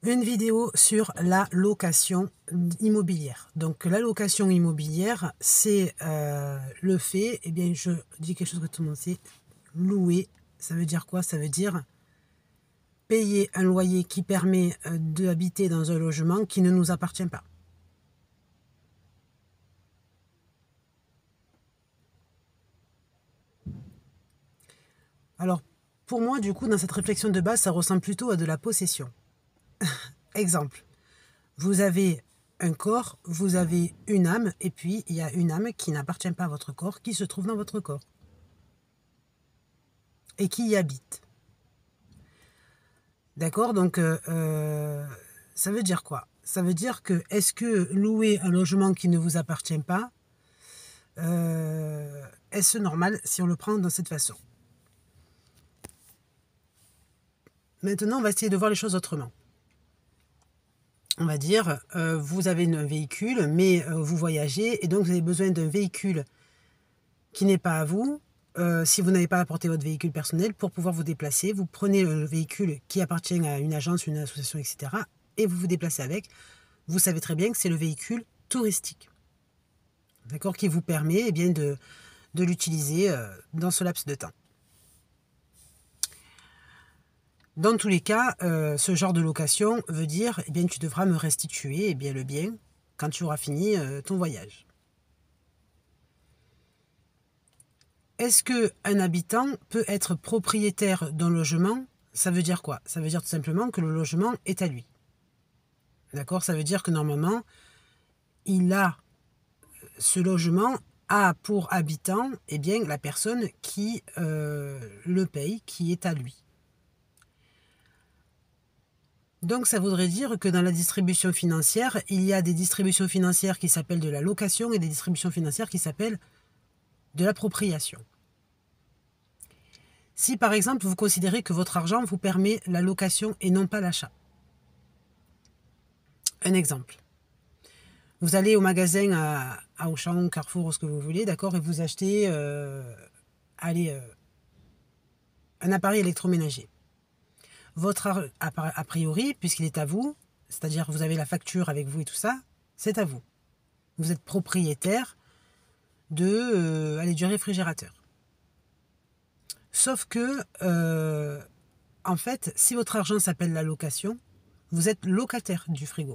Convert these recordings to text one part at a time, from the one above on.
Une vidéo sur la location immobilière. Donc la location immobilière, c'est le fait, eh bien je dis quelque chose que tout le monde sait, louer, ça veut dire quoi? Ça veut dire payer un loyer qui permet d'habiter dans un logement qui ne nous appartient pas. Alors pour moi, du coup, dans cette réflexion de base, ça ressemble plutôt à de la possession. Exemple, vous avez un corps, vous avez une âme, et puis il y a une âme qui n'appartient pas à votre corps, qui se trouve dans votre corps et qui y habite. D'accord? Donc, ça veut dire quoi? Ça veut dire que, est-ce que louer un logement qui ne vous appartient pas, est-ce normal si on le prend de cette façon? Maintenant, on va essayer de voir les choses autrement. On va dire, vous avez un véhicule, mais vous voyagez, et donc vous avez besoin d'un véhicule qui n'est pas à vous. Si vous n'avez pas apporté votre véhicule personnel, pour pouvoir vous déplacer, vous prenez le véhicule qui appartient à une agence, une association, etc. et vous vous déplacez avec. Vous savez très bien que c'est le véhicule touristique, d'accord, qui vous permet eh bien, de l'utiliser dans ce laps de temps. Dans tous les cas, ce genre de location veut dire eh bien, tu devras me restituer eh bien, le bien quand tu auras fini ton voyage. Est-ce qu'un habitant peut être propriétaire d'un logement? Ça veut dire quoi? Ça veut dire tout simplement que le logement est à lui. D'accord? Ça veut dire que normalement, ce logement a pour habitant eh bien, la personne qui le paye, qui est à lui. Donc ça voudrait dire que dans la distribution financière, il y a des distributions financières qui s'appellent de la location et des distributions financières qui s'appellent de l'appropriation. Si par exemple vous considérez que votre argent vous permet la location et non pas l'achat. Un exemple. Vous allez au magasin à Auchan, Carrefour, ou ce que vous voulez, d'accord, et vous achetez un appareil électroménager. Votre a priori, puisqu'il est à vous, c'est-à-dire que vous avez la facture avec vous et tout ça, c'est à vous. Vous êtes propriétaire du réfrigérateur. Sauf que, en fait, si votre argent s'appelle la location, vous êtes locataire du frigo.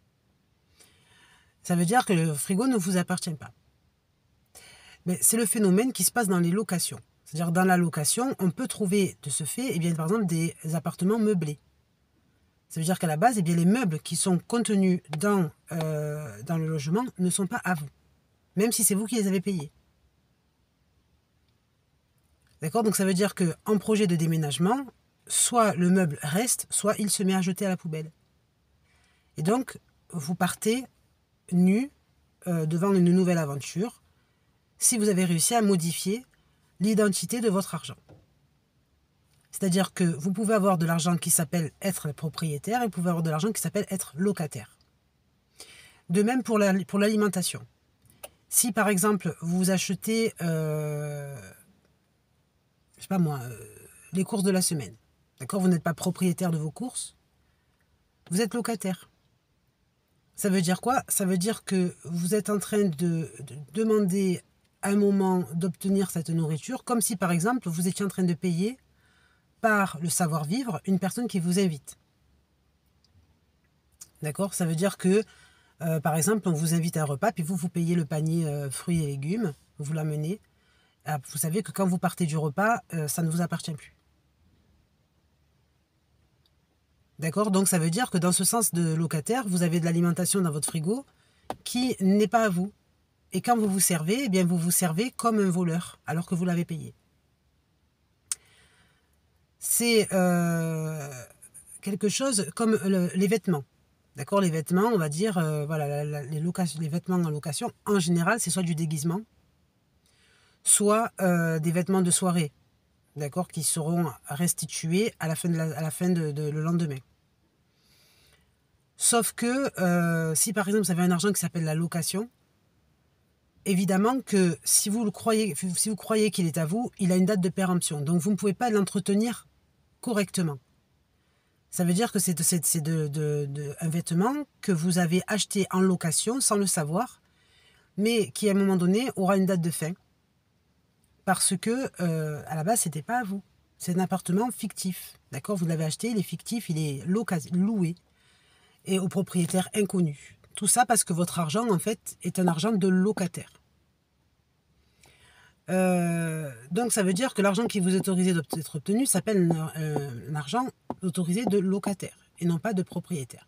Ça veut dire que le frigo ne vous appartient pas. Mais c'est le phénomène qui se passe dans les locations. C'est-à-dire dans la location, on peut trouver de ce fait, eh bien, par exemple, des appartements meublés. Ça veut dire qu'à la base, eh bien, les meubles qui sont contenus dans le logement ne sont pas à vous, même si c'est vous qui les avez payés. D'accord? Donc ça veut dire qu'en projet de déménagement, soit le meuble reste, soit il se met à jeter à la poubelle. Et donc, vous partez nu devant une nouvelle aventure si vous avez réussi à modifier l'identité de votre argent. C'est-à-dire que vous pouvez avoir de l'argent qui s'appelle être propriétaire et vous pouvez avoir de l'argent qui s'appelle être locataire. De même pour l'alimentation. Si par exemple vous achetez, je sais pas moi, les courses de la semaine, d'accord, vous n'êtes pas propriétaire de vos courses, vous êtes locataire. Ça veut dire quoi? Ça veut dire que vous êtes en train de demander à un moment d'obtenir cette nourriture, comme si par exemple vous étiez en train de payer par le savoir-vivre une personne qui vous invite. D'accord? Ça veut dire que, par exemple, on vous invite à un repas, puis vous payez le panier fruits et légumes, vous l'amenez. Vous savez que quand vous partez du repas, ça ne vous appartient plus. D'accord? Donc ça veut dire que dans ce sens de locataire, vous avez de l'alimentation dans votre frigo qui n'est pas à vous. Et quand vous vous servez, eh bien vous vous servez comme un voleur, alors que vous l'avez payé. C'est quelque chose comme les vêtements. D'accord? Les vêtements, on va dire, voilà, les vêtements en location, en général, c'est soit du déguisement, soit des vêtements de soirée, d'accord, qui seront restitués à la fin le lendemain. Sauf que si par exemple vous avez un argent qui s'appelle la location, évidemment que si vous croyez qu'il est à vous, il a une date de péremption. Donc vous ne pouvez pas l'entretenir correctement. Ça veut dire que c'est un vêtement que vous avez acheté en location sans le savoir, mais qui à un moment donné aura une date de fin. Parce que à la base, c'était pas à vous. C'est un appartement fictif. D'accord? Vous l'avez acheté, il est fictif, il est loué. Et au propriétaire inconnu. Tout ça parce que votre argent, en fait, est un argent de locataire. Donc ça veut dire que l'argent qui vous est autorisé d'être obtenu s'appelle un argent autorisé de locataire et non pas de propriétaire.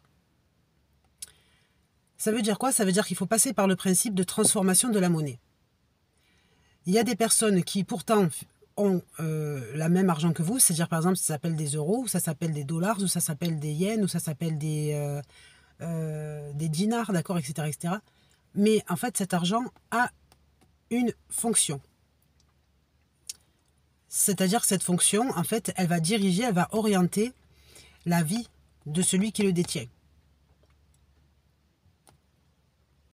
Ça veut dire quoi? Ça veut dire qu'il faut passer par le principe de transformation de la monnaie. Il y a des personnes qui pourtant ont la même argent que vous, c'est-à-dire par exemple ça s'appelle des euros, ou ça s'appelle des dollars, ou ça s'appelle des yens, ou ça s'appelle des dinars, d'accord, etc., etc. Mais en fait cet argent a une fonction. C'est-à-dire que cette fonction, en fait, elle va diriger, elle va orienter la vie de celui qui le détient.